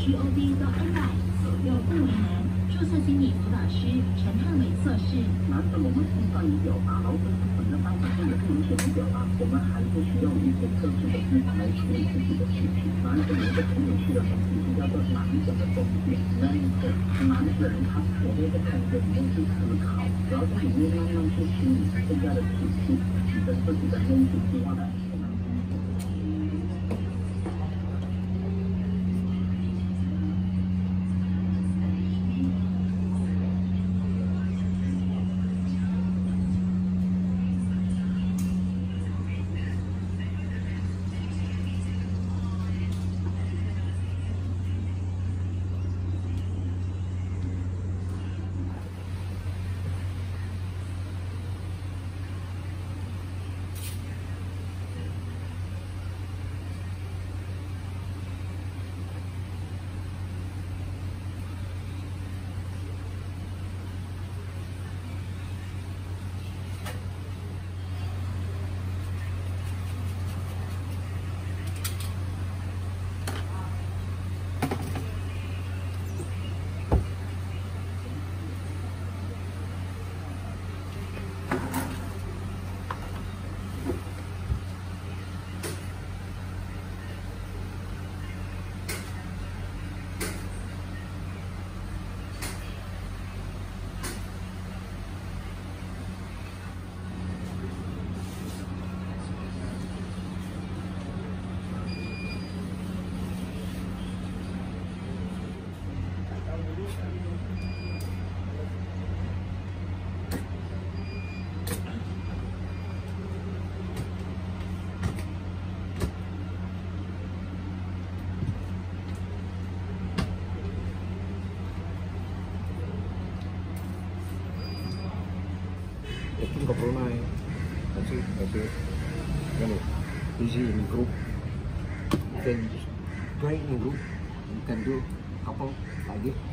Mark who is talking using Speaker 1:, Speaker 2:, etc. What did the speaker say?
Speaker 1: GOV 到 AI 左右护理员、注册心理辅导师、陈汉伟测试。
Speaker 2: 男士，我们送上仪表达劳动基本的方法中的不能写成表达，我们还是需要一些特殊的方法来处理自己的情绪。男士，有的朋友需要什么？叫做男人的东西。男士人他所谓的看着不用去思考，然后在里面慢慢去清理更加的体系，你的自己的内心希望的。
Speaker 3: Itu nggak perlu naik, masih kan easy in group. You can try in group. You can do couple like this.